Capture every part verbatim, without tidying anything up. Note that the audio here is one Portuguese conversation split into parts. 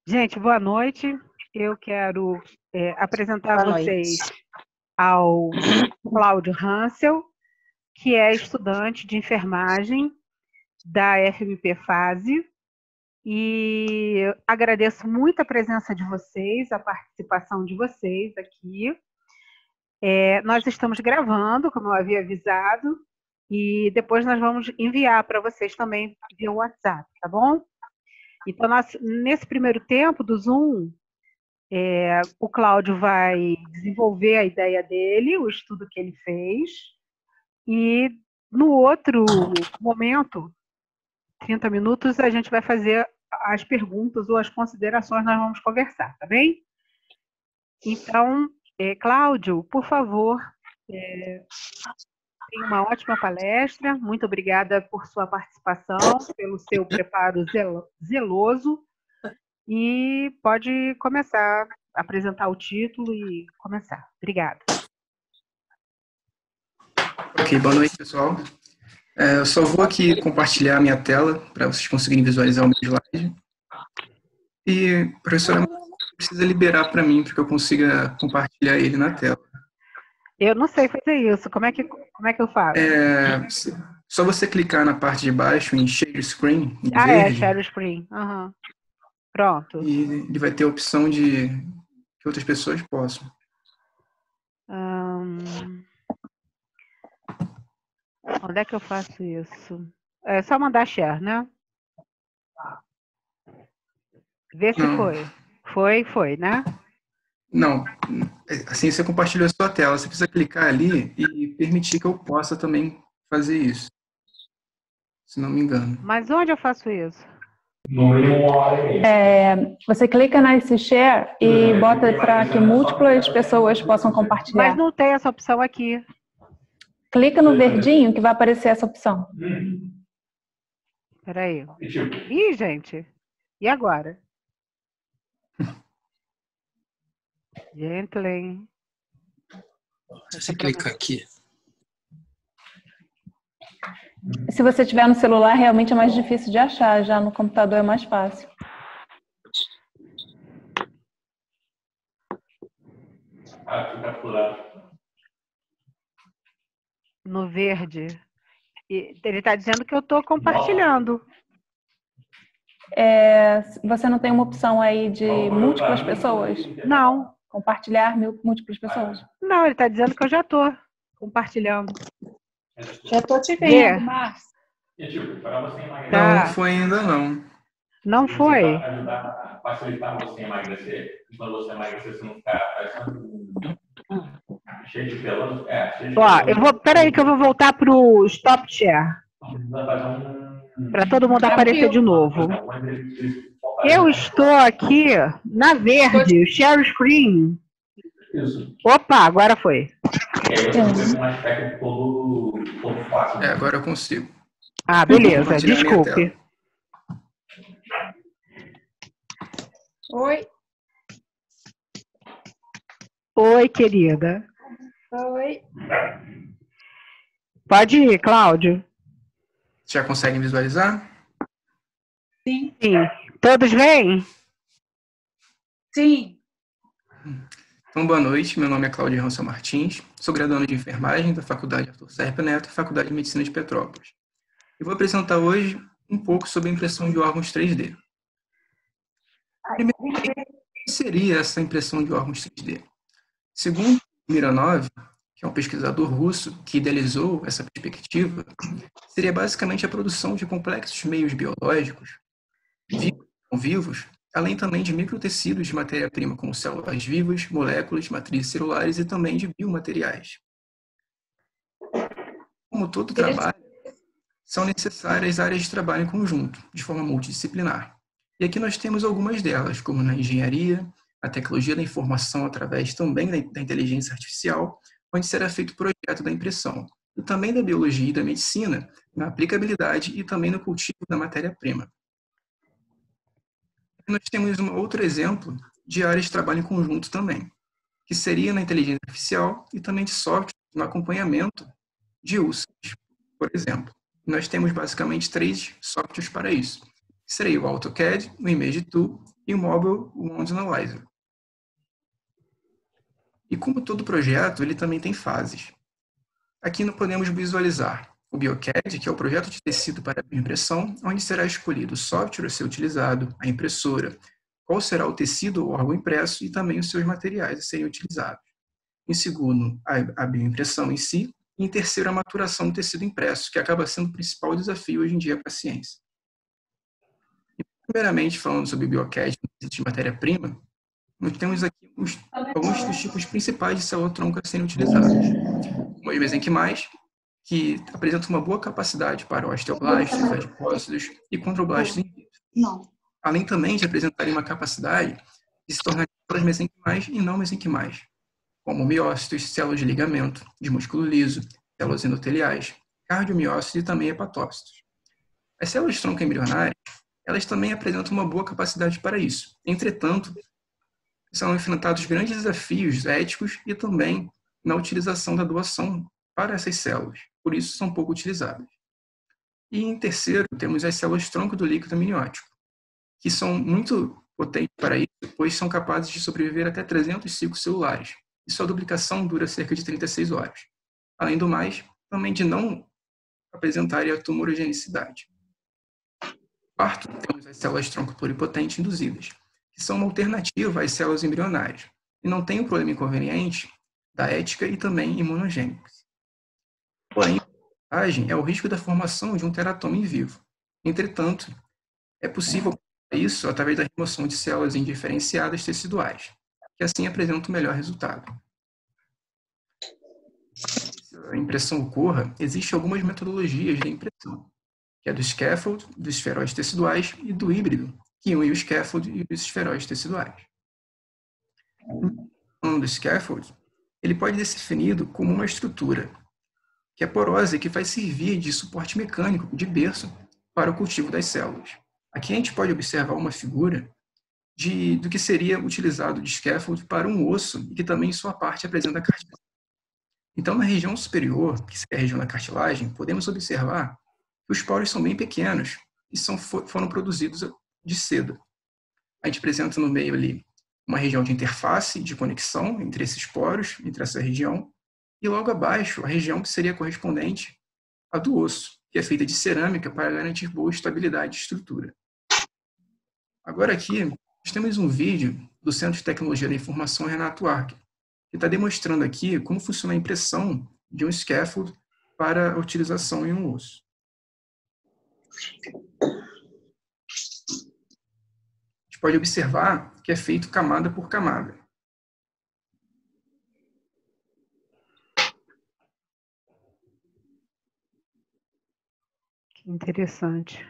Gente, boa noite. Eu quero é, apresentar Boa noite. vocês ao Cláudio Hansel, que é estudante de enfermagem da F M P Fase. E eu agradeço muito a presença de vocês, a participação de vocês aqui. É, nós estamos gravando, como eu havia avisado, e depois nós vamos enviar para vocês também via WhatsApp, tá bom? Então, nós, nesse primeiro tempo do Zoom, É, o Cláudio vai desenvolver a ideia dele, o estudo que ele fez, e no outro momento, trinta minutos, a gente vai fazer as perguntas ou as considerações, nós vamos conversar, tá bem? Então, é, Cláudio, por favor, é, tem uma ótima palestra, muito obrigada por sua participação, pelo seu preparo zeloso, e pode começar a apresentar o título e começar. Obrigada. Ok, boa noite, pessoal. É, eu só vou aqui compartilhar a minha tela para vocês conseguirem visualizar o meu slide. E, professora, precisa liberar para mim para que eu consiga compartilhar ele na tela. Eu não sei fazer isso. Como é que, como é que eu faço? É, só você clicar na parte de baixo em Share Screen, em ah, verde. é, Share Screen. Uhum. Pronto. E ele vai ter a opção de que outras pessoas possam. Hum... Onde é que eu faço isso? É só mandar share, né? Vê se Não. foi. Foi, foi, né? Não. Assim você compartilhou a sua tela. Você precisa clicar ali e permitir que eu possa também fazer isso. Se não me engano. Mas onde eu faço isso? É, você clica nesse share e bota para que múltiplas pessoas possam compartilhar. Mas não tem essa opção aqui. Clica no verdinho que vai aparecer essa opção. Peraí. Ih, gente. E agora? Gently. Você clica aqui. Se você tiver no celular, realmente é mais difícil de achar. Já no computador é mais fácil. No verde. E ele está dizendo que eu estou compartilhando. É, você não tem uma opção aí de múltiplas pessoas? Não. Compartilhar mil, múltiplas pessoas? Não, ele está dizendo que eu já estou compartilhando. Já estou te vendo, Márcia. Tá. Não foi ainda não. Não foi? Ajudar, facilitar você emagrecer. Quando você emagrecer, você não ficar cheio de pelos. É, cheio de Ó, pelos. eu vou, peraí que eu vou voltar pro stop share. Para todo mundo aparecer de novo. Eu estou aqui na verde, share screen. Isso. Opa, agora foi. É, agora eu consigo. Ah, beleza, Compartilhar minha desculpe. tela. Oi. Oi, querida. Oi. Pode ir, Cláudio. Já conseguem visualizar? Sim. Sim. Todos vêm? Sim. Então, boa noite. Meu nome é Cláudio Hansel Martins. Sou graduando de enfermagem da Faculdade Arthur Serpa Neto e Faculdade de Medicina de Petrópolis. Eu vou apresentar hoje um pouco sobre a impressão de órgãos três D. Primeiro, o que seria essa impressão de órgãos três D? Segundo Mironov, que é um pesquisador russo que idealizou essa perspectiva, seria basicamente a produção de complexos meios biológicos, vivos, não vivos, além também de microtecidos de matéria-prima como células vivas, moléculas, matrizes celulares e também de biomateriais. Como todo trabalho, são necessárias áreas de trabalho em conjunto, de forma multidisciplinar. E aqui nós temos algumas delas, como na engenharia, a tecnologia da informação através também da inteligência artificial, onde será feito o projeto da impressão, e também da biologia e da medicina, na aplicabilidade e também no cultivo da matéria-prima. Nós temos um outro exemplo de áreas de trabalho em conjunto também, que seria na inteligência artificial e também de software no acompanhamento de U S As, por exemplo. Nós temos basicamente três softwares para isso. que seria o AutoCAD, o Image Tool e o Mobile Wound Analyzer. E como todo projeto, ele também tem fases. Aqui nós podemos visualizar o BioCAD, que é o projeto de tecido para impressão, onde será escolhido o software a ser utilizado, a impressora, qual será o tecido ou órgão impresso e também os seus materiais a serem utilizados. Em segundo, a bioimpressão em si. E em terceiro, a maturação do tecido impresso, que acaba sendo o principal desafio hoje em dia para a ciência. E, primeiramente, falando sobre o BioCAD, de matéria-prima, nós temos aqui os, alguns dos tipos principais de célula-tronco a serem utilizados. Como os mesenquimais, que apresentam uma boa capacidade para osteoblastos, adipócitos e condroblastos in vitro. Não. Além também de apresentarem uma capacidade de se tornar células mesenquimais e não mesenquimais, como miócitos, células de ligamento, de músculo liso, células endoteliais, cardiomiócitos e também hepatócitos. As células-tronco embrionárias, elas também apresentam uma boa capacidade para isso. Entretanto, são enfrentados grandes desafios éticos e também na utilização da doação para essas células. Por isso, são pouco utilizadas. E, em terceiro, temos as células-tronco do líquido amniótico, que são muito potentes para isso, pois são capazes de sobreviver até trezentos ciclos celulares. E sua duplicação dura cerca de trinta e seis horas. Além do mais, também de não apresentarem a tumorogenicidade. Quarto, temos as células-tronco pluripotente induzidas, que são uma alternativa às células embrionárias, e não têm o problema inconveniente da ética e também imunogênicos. Porém, a vantagem é o risco da formação de um teratoma em vivo. Entretanto, é possível isso através da remoção de células indiferenciadas teciduais, que assim apresentam o melhor resultado. Se a impressão ocorra, existem algumas metodologias de impressão, que é do scaffold, dos esferóides teciduais e do híbrido, que une o scaffold e os esferóides teciduais. Falando do scaffold, ele pode ser definido como uma estrutura que é porosa e que vai servir de suporte mecânico, de berço, para o cultivo das células. Aqui a gente pode observar uma figura de, do que seria utilizado de scaffold para um osso e que também em sua parte apresenta cartilagem. Então, na região superior, que é a região da cartilagem, podemos observar que os poros são bem pequenos e são, foram produzidos de seda. A gente apresenta no meio ali uma região de interface, de conexão entre esses poros, entre essa região, e logo abaixo a região que seria correspondente à do osso, que é feita de cerâmica para garantir boa estabilidade de estrutura. Agora aqui, nós temos um vídeo do Centro de Tecnologia da Informação Renato Arque, que está demonstrando aqui como funciona a impressão de um scaffold para a utilização em um osso. A gente pode observar que é feito camada por camada. Que interessante.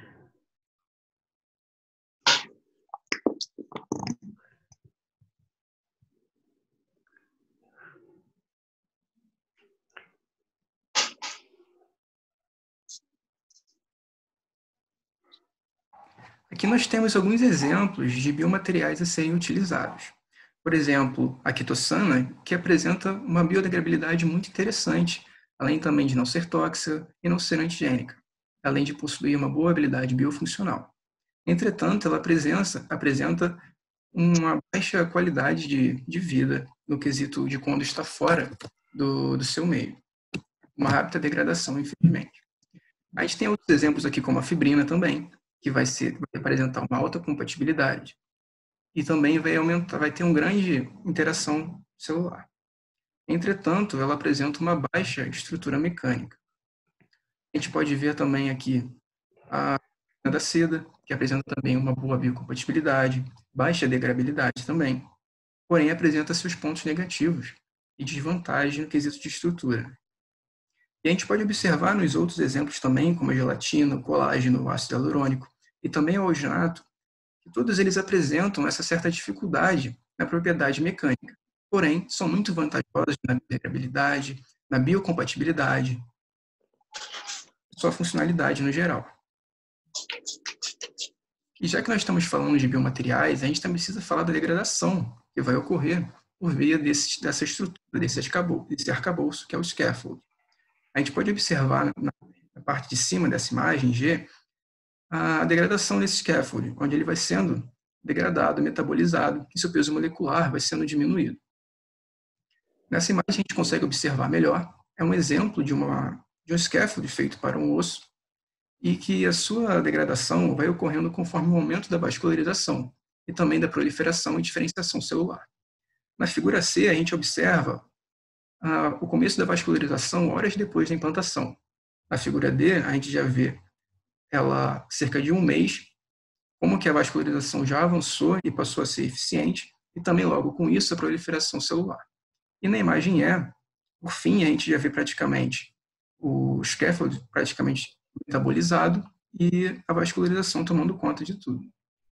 Aqui nós temos alguns exemplos de biomateriais a serem utilizados. Por exemplo, a quitossana, que apresenta uma biodegradabilidade muito interessante, além também de não ser tóxica e não ser antigênica, além de possuir uma boa habilidade biofuncional. Entretanto, ela apresenta, apresenta uma baixa qualidade de, de vida no quesito de quando está fora do, do seu meio. Uma rápida degradação, infelizmente. A gente tem outros exemplos aqui, como a fibrina também, que vai, ser, vai apresentar uma alta compatibilidade e também vai, aumentar, vai ter uma grande interação celular. Entretanto, ela apresenta uma baixa estrutura mecânica. A gente pode ver também aqui a da seda, que apresenta também uma boa biocompatibilidade, baixa degradabilidade também, porém apresenta seus pontos negativos e desvantagem no quesito de estrutura. E a gente pode observar nos outros exemplos também, como a gelatina, o colágeno, o ácido hialurônico e também o alginato, que todos eles apresentam essa certa dificuldade na propriedade mecânica, porém são muito vantajosos na degradabilidade, na biocompatibilidade, sua funcionalidade no geral. E já que nós estamos falando de biomateriais, a gente também precisa falar da degradação que vai ocorrer por via desse, dessa estrutura, desse arcabouço, desse arcabouço, que é o scaffold. A gente pode observar na, na parte de cima dessa imagem G a degradação desse scaffold, onde ele vai sendo degradado, metabolizado, e seu peso molecular vai sendo diminuído. Nessa imagem a gente consegue observar melhor, é um exemplo de, uma, de um scaffold feito para um osso, e que a sua degradação vai ocorrendo conforme o aumento da vascularização, e também da proliferação e diferenciação celular. Na figura C, a gente observa ah, o começo da vascularização horas depois da implantação. Na figura D, a gente já vê ela cerca de um mês, como que a vascularização já avançou e passou a ser eficiente, e também logo com isso a proliferação celular. E na imagem E, por fim, a gente já vê praticamente o scaffold praticamente metabolizado e a vascularização tomando conta de tudo.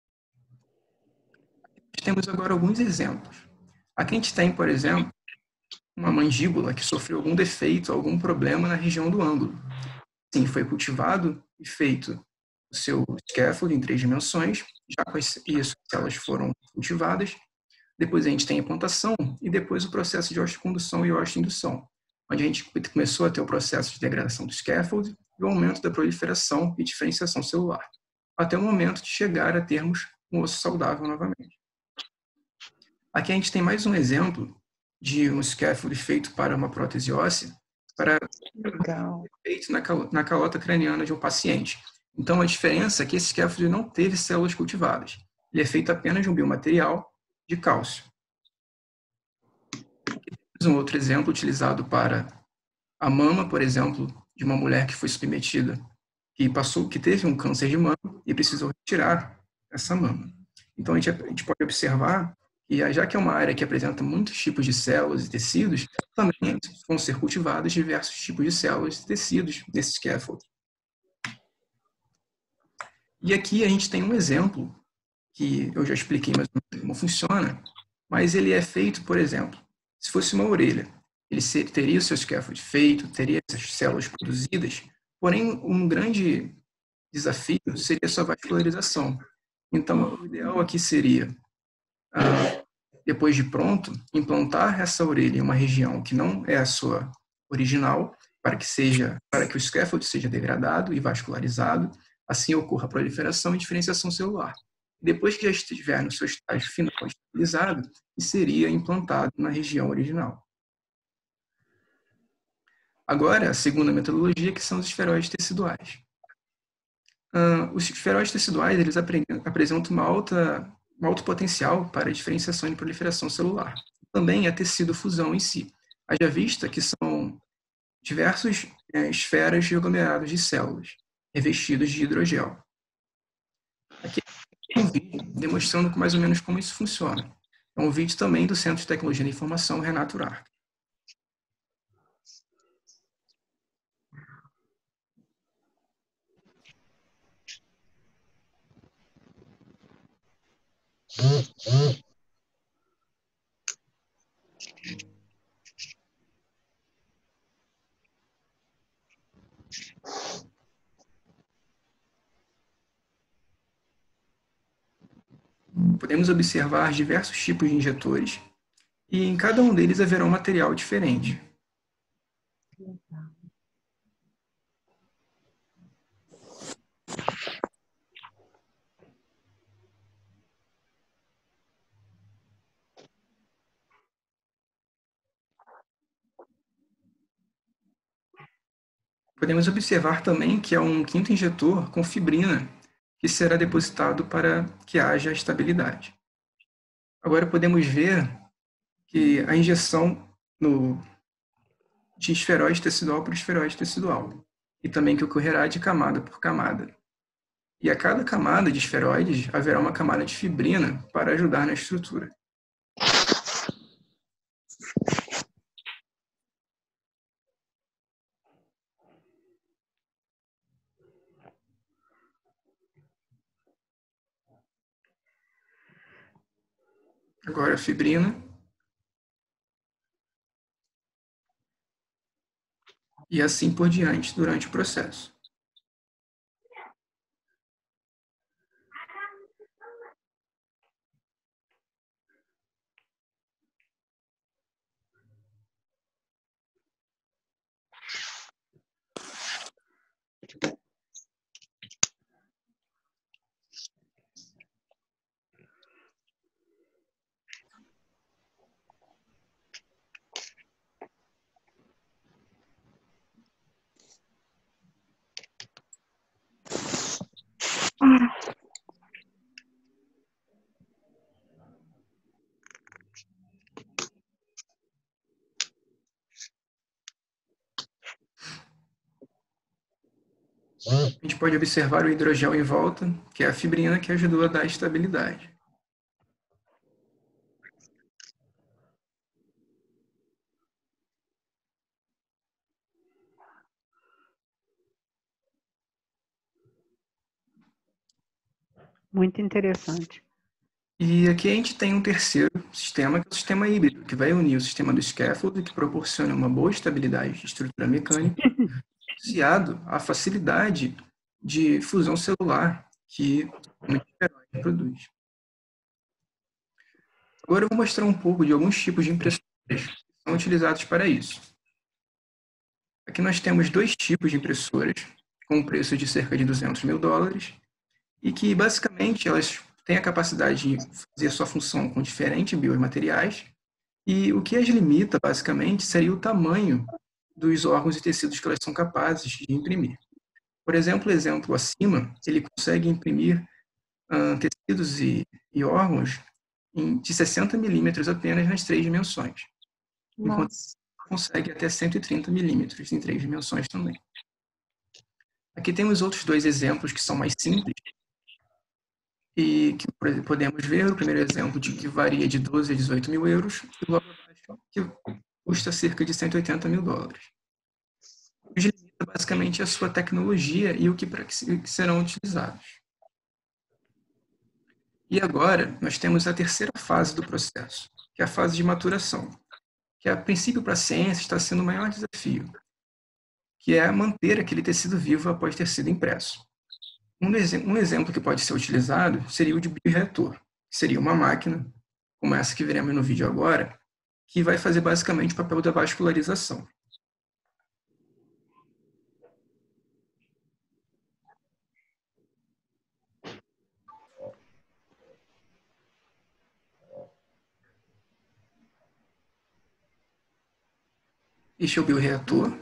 Temos agora alguns exemplos. Aqui a gente tem, por exemplo, uma mandíbula que sofreu algum defeito, algum problema na região do ângulo. Sim, foi cultivado e feito o seu scaffold em três dimensões, já com isso as células foram cultivadas. Depois a gente tem a implantação e depois o processo de osteocondução e osteoindução, onde a gente começou a ter o processo de degradação do scaffold e o aumento da proliferação e diferenciação celular, até o momento de chegar a termos um osso saudável novamente. Aqui a gente tem mais um exemplo de um scaffold feito para uma prótese óssea, para Legal. feito na, cal na calota craniana de um paciente. Então a diferença é que esse scaffold não teve células cultivadas. Ele é feito apenas de um biomaterial de cálcio. Um outro exemplo utilizado para a mama, por exemplo, de uma mulher que foi submetida, que passou, que teve um câncer de mama e precisou retirar essa mama. Então a gente, a gente pode observar que, já que é uma área que apresenta muitos tipos de células e tecidos, também vão ser cultivados diversos tipos de células e tecidos nesse scaffold. E aqui a gente tem um exemplo que eu já expliquei mais ou menos como funciona, mas ele é feito, por exemplo, se fosse uma orelha, ele teria o seu scaffold feito, teria essas células produzidas, porém um grande desafio seria a sua vascularização. Então, o ideal aqui seria, ah, depois de pronto, implantar essa orelha em uma região que não é a sua original, para que, seja, para que o scaffold seja degradado e vascularizado, assim ocorra a proliferação e diferenciação celular. Depois que já estiver no seu estágio final estabilizado, seria implantado na região original. Agora, a segunda metodologia, que são os esferoides teciduais. Uh, os esferoides teciduais eles apresentam uma alta, um alto potencial para diferenciação e proliferação celular. Também a tecido fusão em si. Haja vista que são diversas é, esferas de aglomerados de células, revestidos de hidrogel. Aqui um vídeo demonstrando mais ou menos como isso funciona. É um vídeo também do Centro de Tecnologia da Informação Renato Urach. Podemos observar diversos tipos de injetores e em cada um deles haverá um material diferente. Podemos observar também que há um quinto injetor com fibrina, que será depositado para que haja estabilidade. Agora podemos ver que a injeção no, de esferoide tecidual por esferoide tecidual, e também que ocorrerá de camada por camada. E a cada camada de esferoides haverá uma camada de fibrina para ajudar na estrutura. Agora a fibrina. E assim por diante durante o processo. A gente pode observar o hidrogel em volta, que é a fibrina que ajudou a dar estabilidade. Muito interessante. E aqui a gente tem um terceiro sistema, que é o sistema híbrido, que vai unir o sistema do scaffold, que proporciona uma boa estabilidade de estrutura mecânica, associado à facilidade de fusão celular que o esferoide produz. Agora eu vou mostrar um pouco de alguns tipos de impressoras que são utilizados para isso. Aqui nós temos dois tipos de impressoras, com um preço de cerca de duzentos mil dólares, e que basicamente elas têm a capacidade de fazer sua função com diferentes biomateriais, e o que as limita basicamente seria o tamanho dos órgãos e tecidos que elas são capazes de imprimir. Por exemplo, o exemplo acima, ele consegue imprimir uh, tecidos e, e órgãos em, de sessenta milímetros apenas nas três dimensões, enquanto consegue até cento e trinta milímetros em três dimensões também. Aqui temos outros dois exemplos que são mais simples, e que podemos ver o primeiro exemplo de que varia de doze a dezoito mil euros, e logo abaixo que custa cerca de cento e oitenta mil dólares. O que limita basicamente a sua tecnologia e o que, que serão utilizados. E agora nós temos a terceira fase do processo, que é a fase de maturação, que a princípio para a ciência está sendo o maior desafio, que é manter aquele tecido vivo após ter sido impresso. Um, um exemplo que pode ser utilizado seria o de bioreator, que seria uma máquina, como essa que veremos no vídeo agora, que vai fazer basicamente o papel da vascularização. Este é o bioreator.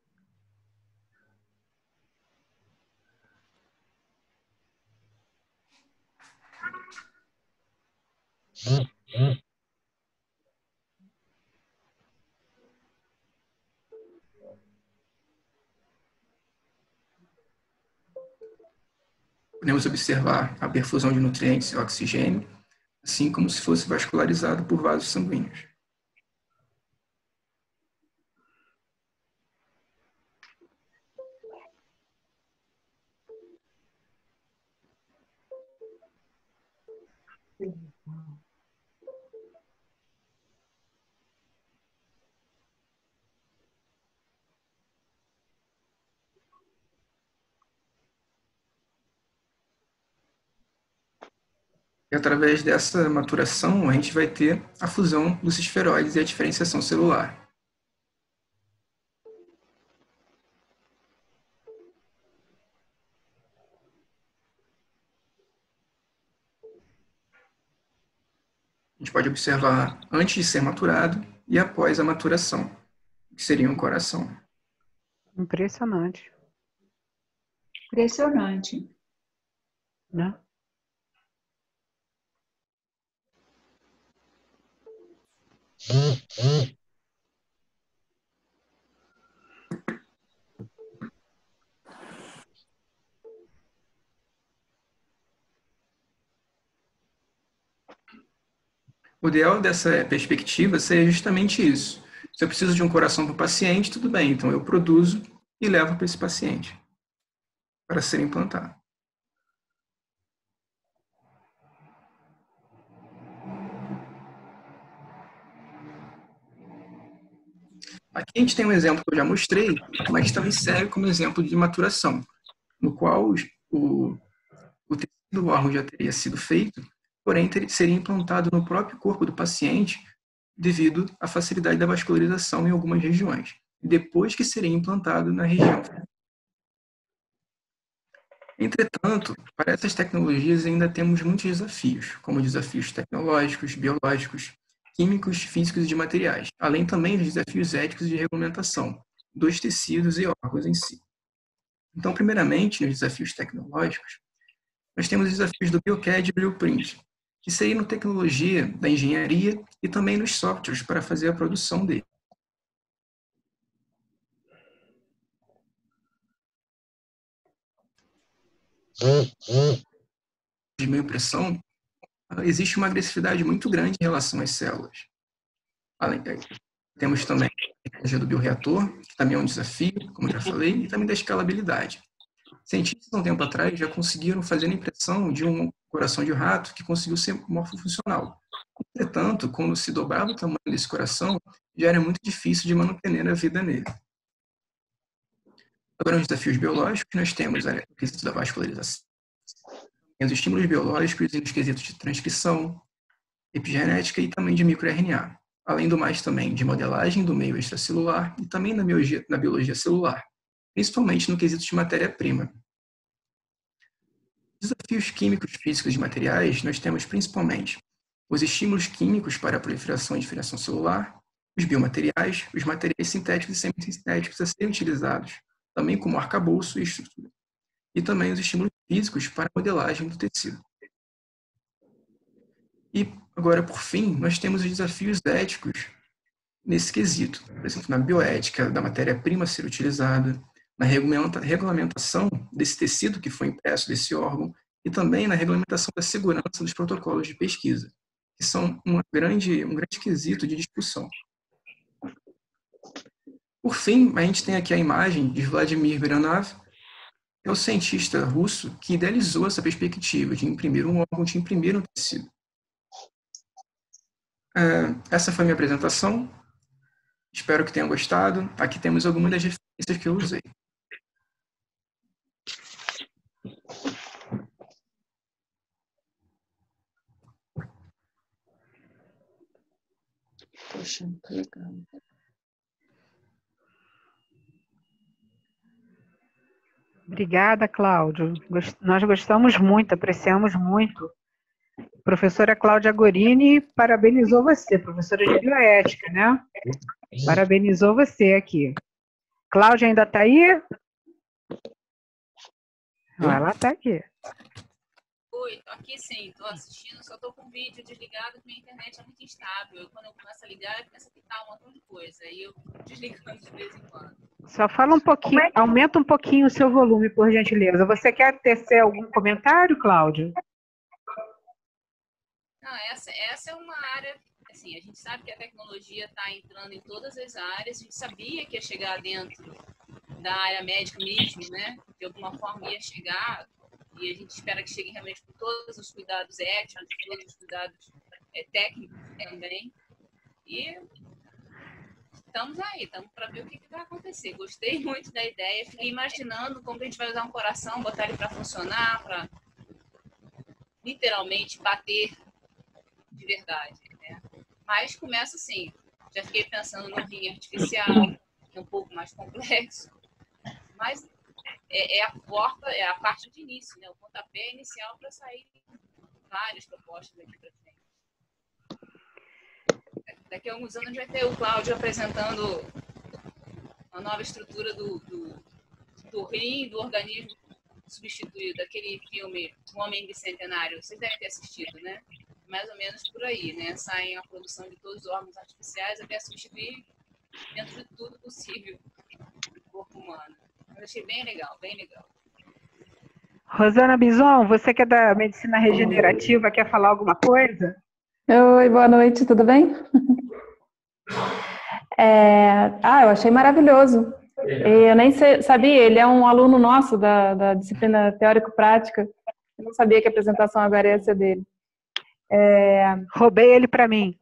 Podemos observar a perfusão de nutrientes e oxigênio, assim como se fosse vascularizado por vasos sanguíneos. E através dessa maturação, a gente vai ter a fusão dos esferoides e a diferenciação celular. A gente pode observar antes de ser maturado e após a maturação, que seria um coração. Impressionante. Impressionante. Né? O ideal dessa perspectiva seria justamente isso. Se eu preciso de um coração para o paciente, tudo bem, então eu produzo e levo para esse paciente para ser implantado. Aqui a gente tem um exemplo que eu já mostrei, mas também serve como exemplo de maturação, no qual o, o tecido do órgão já teria sido feito, porém seria implantado no próprio corpo do paciente devido à facilidade da vascularização em algumas regiões, depois que seria implantado na região. Entretanto, para essas tecnologias ainda temos muitos desafios, como desafios tecnológicos, biológicos, químicos, físicos e de materiais, além também dos desafios éticos de regulamentação dos tecidos e órgãos em si. Então, primeiramente, nos desafios tecnológicos, nós temos os desafios do BioCAD e Blueprint, que seriam tecnologia da engenharia e também nos softwares para fazer a produção dele. de bioimpressão, existe uma agressividade muito grande em relação às células. Além, temos também a tecnologia do bioreator, que também é um desafio, como eu já falei, e também da escalabilidade. Cientistas, há um tempo atrás, já conseguiram fazer a impressão de um coração de rato que conseguiu ser morfofuncional. Entretanto, quando se dobrava o tamanho desse coração, já era muito difícil de manter a vida nele. Agora, nos desafios biológicos, nós temos o quesito da vascularização, os estímulos biológicos e os quesitos de transcrição, epigenética e também de microR N A. Além do mais, também de modelagem do meio extracelular e também na biologia, na biologia celular, principalmente no quesito de matéria-prima. Desafios químicos físicos de materiais, nós temos principalmente os estímulos químicos para a proliferação e diferenciação celular, os biomateriais, os materiais sintéticos e semissintéticos a serem utilizados, também como arcabouço e estrutura, e também os estímulos físicos para a modelagem do tecido. E, agora, por fim, nós temos os desafios éticos nesse quesito, por exemplo, na bioética da matéria-prima a ser utilizada, na regulamentação desse tecido que foi impresso desse órgão e também na regulamentação da segurança dos protocolos de pesquisa, que são uma grande, um grande quesito de discussão. Por fim, a gente tem aqui a imagem de Vladimir Baranov, que é o cientista russo que idealizou essa perspectiva de imprimir um órgão, de imprimir um tecido. Essa foi a minha apresentação. Espero que tenham gostado. Aqui temos algumas das referências que eu usei. Poxa, que legal. Obrigada, Cláudio. Nós gostamos muito, apreciamos muito. Professora Cláudia Gorini parabenizou você, professora de bioética, né? Parabenizou você aqui. Cláudia ainda está aí? Ah, ela está aqui. Oi, estou aqui sim, estou assistindo, só estou com o vídeo desligado, porque minha internet é muito instável. Eu, quando eu começo a ligar, eu começo a pitar um montão de coisa, aí eu desligando de vez em quando. Só fala um pouquinho, aumenta um pouquinho o seu volume, por gentileza. Você quer tecer algum comentário, Cláudio? Não, essa, essa é uma área, assim, a gente sabe que a tecnologia está entrando em todas as áreas, a gente sabia que ia chegar dentro da área médica mesmo, né? De alguma forma ia chegar, e a gente espera que chegue realmente com todos os cuidados éticos, todos os cuidados é, técnicos também. E estamos aí, estamos para ver o que, que vai acontecer. Gostei muito da ideia, fiquei imaginando como a gente vai usar um coração, botar ele para funcionar, para literalmente bater de verdade, né? Mas começa assim, já fiquei pensando no rim artificial, é um pouco mais complexo, mas é, é a porta, é a parte de início, né? O pontapé inicial para sair várias propostas daqui para frente. Daqui a alguns anos a gente vai ter o Cláudio apresentando uma nova estrutura do, do, do rim, do organismo substituído, daquele filme O Homem Bicentenário. Vocês devem ter assistido, né? Mais ou menos por aí, né? Saem a produção de todos os órgãos artificiais até substituir dentro de tudo possível o corpo humano. Eu achei bem legal, bem legal. Rosana Bison, você que é da medicina regenerativa, quer falar alguma coisa? Oi, boa noite, tudo bem? É... Ah, eu achei maravilhoso. Eu nem sabia, ele é um aluno nosso da, da disciplina teórico-prática. Eu não sabia que a apresentação agora ia ser dele. É... Roubei ele para mim.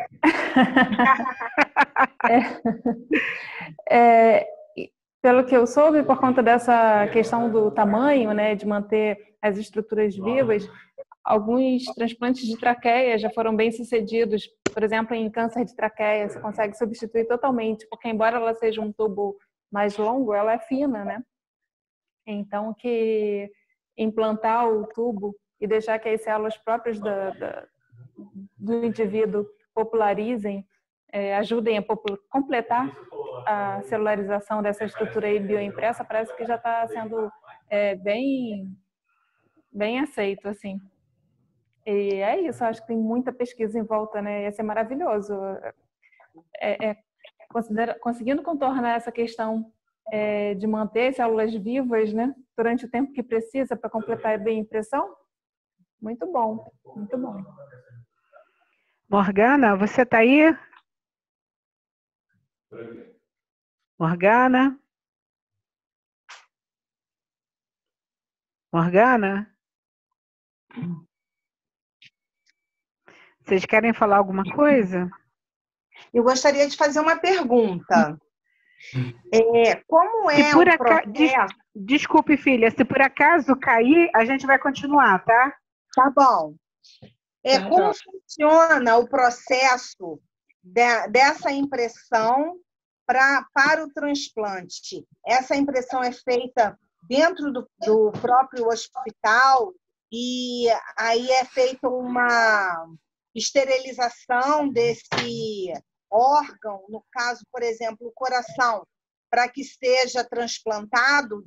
é, é, pelo que eu soube, por conta dessa questão do tamanho, né, de manter as estruturas vivas, alguns transplantes de traqueia já foram bem sucedidos. Por exemplo, em câncer de traqueia, você consegue substituir totalmente, porque embora ela seja um tubo mais longo, ela é fina, né? Então, que implantar o tubo e deixar que as células próprias da, da, do indivíduo popularizem, é, ajudem a completar a celularização dessa estrutura aí bioimpressa, parece que já está sendo é, bem, bem aceito, assim. E é isso, acho que tem muita pesquisa em volta, né? Ia ser maravilhoso. É, é, considera, conseguindo contornar essa questão é, de manter células vivas, né? durante o tempo que precisa para completar bem a impressão? Muito bom, muito bom. Morgana, você está aí? Morgana? Morgana? Vocês querem falar alguma coisa? Eu gostaria de fazer uma pergunta. É, como Se é por o aca- des- processo? Desculpe, filha, se por acaso cair, a gente vai continuar, tá? Tá bom. É, Tá, como tá. funciona o processo de- dessa impressão pra, para o transplante? Essa impressão é feita dentro do, do próprio hospital e aí é feita uma esterilização desse órgão, no caso, por exemplo, o coração, para que seja transplantado?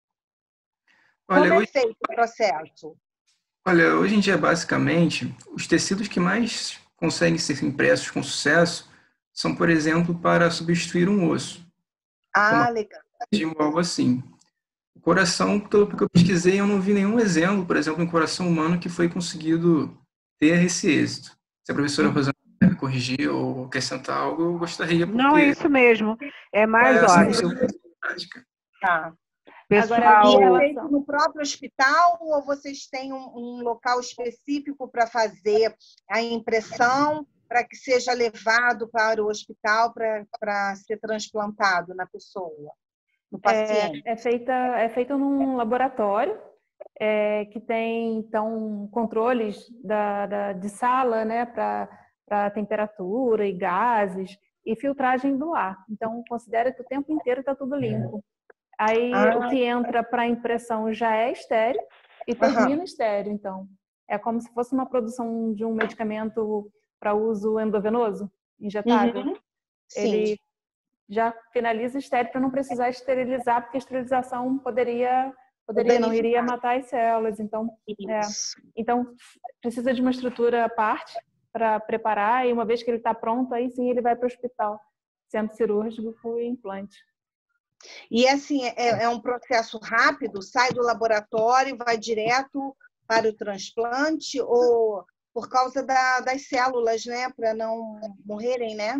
Olha, Como é hoje, feito o processo? olha, hoje em dia, basicamente, os tecidos que mais conseguem ser impressos com sucesso são, por exemplo, para substituir um osso, Ah, legal. de algo assim. O coração, pelo que eu pesquisei, eu não vi nenhum exemplo, por exemplo, em coração humano que foi conseguido ter esse êxito. Se a professora Rosana quer corrigir ou acrescentar algo, eu gostaria, porque Não é isso mesmo. É mais, é essa óbvio. questão prática. Tá. Pessoal, Agora, E em é relação- feito no próprio hospital ou vocês têm um, um local específico para fazer a impressão para que seja levado para o hospital para ser transplantado na pessoa, no paciente? É, é feita, é feita num laboratório é, que tem, então, controles da, da- de sala, né, para temperatura e gases e filtragem do ar. Então, considera que o tempo inteiro está tudo limpo. Aí, Ah. o que entra para impressão já é estéreo e termina estéreo. Então, é como se fosse uma produção de um medicamento para uso endovenoso, injetável. Uhum. Sim. Ele já finaliza estéreo para não precisar esterilizar, porque a esterilização poderia, poderia não iria Danificar. matar as células. Então, é, Isso. então precisa de uma estrutura à parte para preparar e uma vez que ele está pronto, aí sim ele vai para o hospital, centro cirúrgico e implante. E assim, é, é um processo rápido? Sai do laboratório, vai direto para o transplante ou por causa da, das células, né? Para não morrerem, né?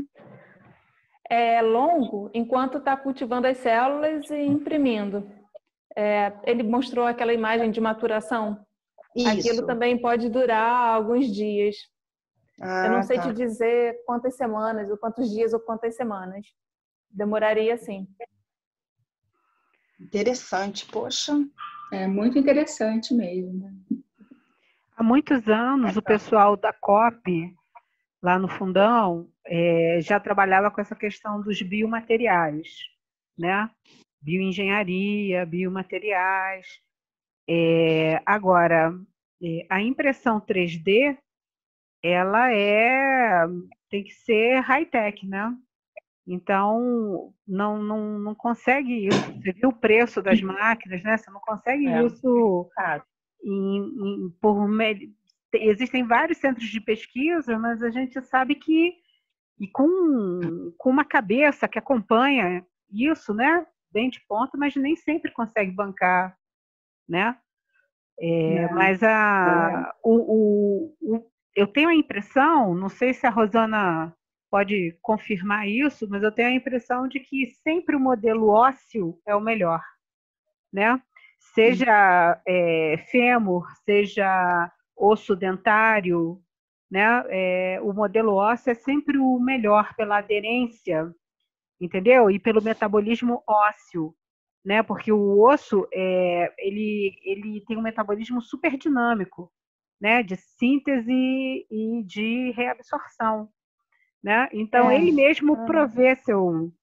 É longo enquanto está cultivando as células e imprimindo. É, ele mostrou aquela imagem de maturação. Aquilo Isso. também pode durar alguns dias. Ah, Eu não sei tá. te dizer quantas semanas, ou quantos dias, ou quantas semanas. Demoraria sim. Interessante, poxa. É muito interessante mesmo. há muitos anos, o pessoal da C O P, lá no Fundão, é, já trabalhava com essa questão dos biomateriais, né? Bioengenharia, biomateriais. É, agora, é, a impressão três D, ela é, tem que ser high-tech, né? Então, não, não, não consegue isso. Você viu o preço das máquinas, né? Você não consegue É. isso Claro. em, em, por me- existem vários centros de pesquisa, mas a gente sabe que e com, com uma cabeça que acompanha isso, né? Bem de ponto, mas nem sempre consegue bancar, né? É, mas a, o, o, o, eu tenho a impressão, não sei se a Rosana pode confirmar isso, mas eu tenho a impressão de que sempre o modelo ósseo é o melhor, né? Seja é, fêmur, seja osso dentário, né? É, o modelo ósseo é sempre o melhor pela aderência, entendeu? E pelo metabolismo ósseo, né? Porque o osso é, ele, ele tem um metabolismo super dinâmico, né? De síntese e de reabsorção, né? Então É. ele mesmo provê seu.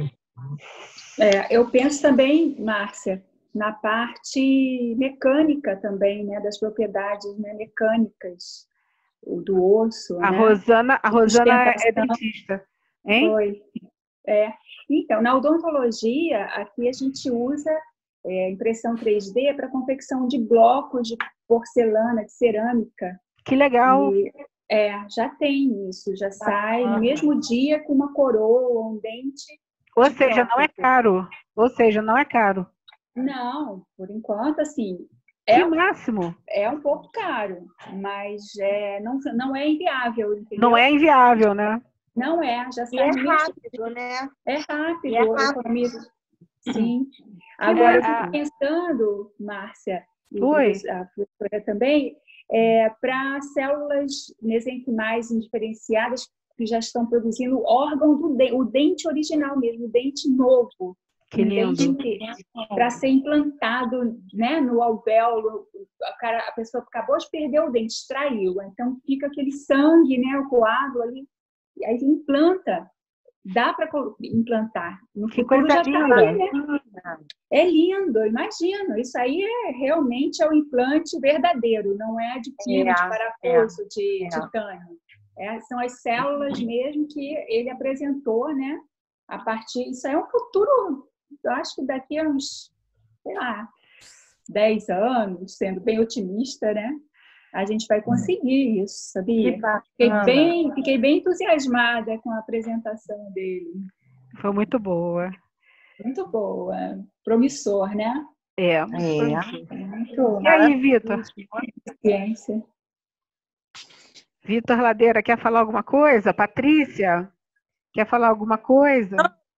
É, eu penso também, Márcia, na parte mecânica também, né, das propriedades, né, mecânicas o do osso, A né? Rosana, a Rosana é Sustentação. dentista, hein? Oi. É. Então, na odontologia, aqui a gente usa é, impressão três D para confecção de blocos de porcelana, de cerâmica. Que legal. E, é, já tem isso, já sai no mesmo dia com uma coroa, um dente. Ou de seja, não é plástico. caro. Ou seja, não é caro. Não, por enquanto, assim, Que é, máximo! é um pouco caro, mas é, não, não é inviável, entendeu? Não é inviável, né? Não é, já E é sai rápido, né? É rápido, E é rápido. economiza. Sim. Agora, eu a- fico pensando, Márcia, e Oi. a professora também, é, para células mesenquimais indiferenciadas que já estão produzindo órgão do dente, o dente original mesmo, o dente novo. Que um lindo. dente para ser implantado, né, no alvéolo. A, cara, a pessoa acabou de perder o dente, extraiu, então fica aquele sangue, né, o coágulo ali, e aí implanta. Dá para implantar. No Que futuro coisa já está linda. aí, né? É lindo, imagina. Isso aí é realmente é o implante verdadeiro, não é de quilo, É, de parafuso, é, de é. titânio. É, são as células mesmo que ele apresentou, né? A partir. Isso aí é um futuro, eu acho que daqui a uns, sei lá, dez anos, sendo bem otimista, né? A gente vai conseguir isso, sabia? Que bacana. Fiquei bem, fiquei bem entusiasmada com a apresentação dele. Foi muito boa. Muito boa. Promissor, né? É. É. Muito E aí, Vitor? ciência. Vitor Ladeira, quer falar alguma coisa? Patrícia, quer falar alguma coisa?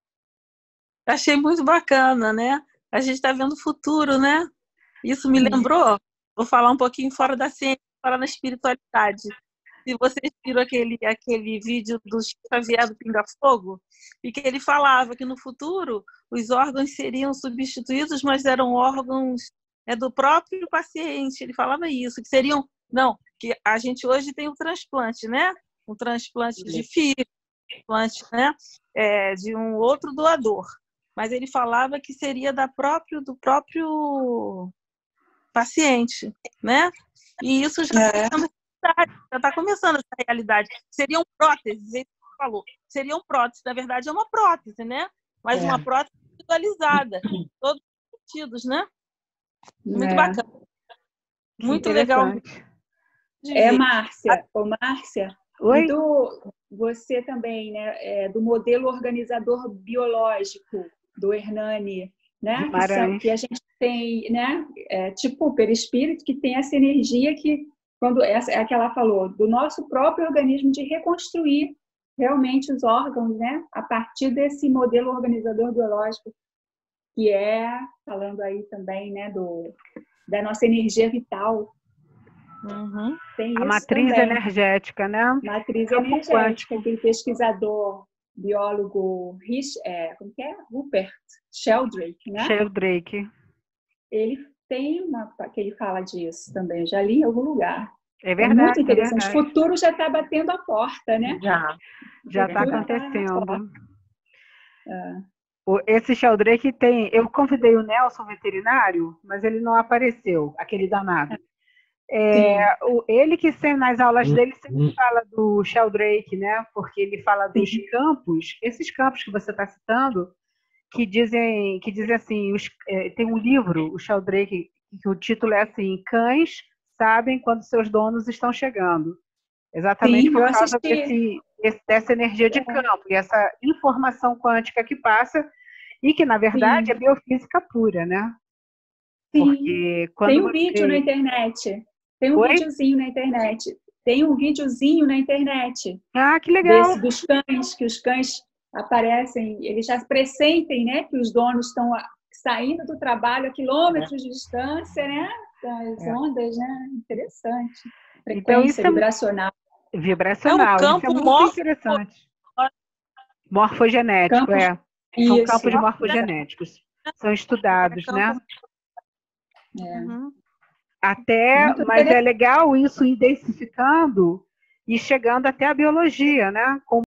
Achei muito bacana, né? A gente está vendo o futuro, né? Isso me lembrou, vou falar um pouquinho fora da ciência, fora na espiritualidade. Se vocês viram aquele, aquele vídeo do Chico Xavier do Pinga Fogo, e que ele falava que no futuro os órgãos seriam substituídos, mas eram órgãos é, do próprio paciente. Ele falava isso, que seriam... Não, que a gente hoje tem o transplante, né? Um transplante de fígado, transplante, né? É, de um outro doador. Mas ele falava que seria da próprio, do próprio paciente, né? E isso já É. está já está começando essa realidade. Seriam próteses, ele falou. Seriam próteses, na verdade é uma prótese, né? Mas É. uma prótese individualizada, em todos os sentidos, né? Muito É. bacana. Muito legal. Interessante. de É, ver. Márcia. Ô, Márcia, Oi? e do, você também, né? É, do modelo organizador biológico do Hernani, né? Que, são, que a gente tem, né? É, tipo o perispírito, que tem essa energia que, quando essa é a que ela falou, do nosso próprio organismo de reconstruir realmente os órgãos, né? A partir desse modelo organizador biológico, que é, falando aí também, né? Do, da nossa energia vital. Uhum. Tem A isso matriz também. energética, né? Matriz Campo energética, aquele pesquisador, biólogo, Rich, é, como que é? Rupert Sheldrake, né? Sheldrake. Ele tem uma que ele fala disso também, já li em algum lugar. É verdade. É muito interessante. É O verdade. futuro já está batendo a porta, né? Já. Já está Futuro tá na acontecendo. porta. É. O- Esse Sheldrake tem. Eu convidei o Nelson veterinário, mas ele não apareceu, aquele danado. É, o, ele que sempre, nas aulas dele sempre fala do Sheldrake, né? Porque ele fala dos campos, esses campos que você está citando, que dizem, que dizem assim, os, é, tem um livro, o Sheldrake, que o título é assim, Cães sabem quando seus donos estão chegando. Exatamente Sim, por eu causa assisti. desse, desse- dessa energia de campo e essa informação quântica que passa e que, na verdade, Sim. é biofísica pura, né? Sim. Porque quando Tem um você... vídeo na internet. Tem um Oi? videozinho na internet. Tem um videozinho na internet. Ah, que legal! Desse, dos cães, que os cães aparecem, eles já pressentem, né, que os donos estão a- saindo do trabalho a quilômetros de distância, né, das É. ondas, né, interessante. Então, Frequência isso é vibracional. vibracional, É um isso campo é muito morfo- interessante. Morfogenético, Campos- é. São Isso. campos morfogenéticos. São estudados, É né? campo- É. Uhum. Até, Muito mas é legal isso ir densificando e chegando até a biologia, né? Com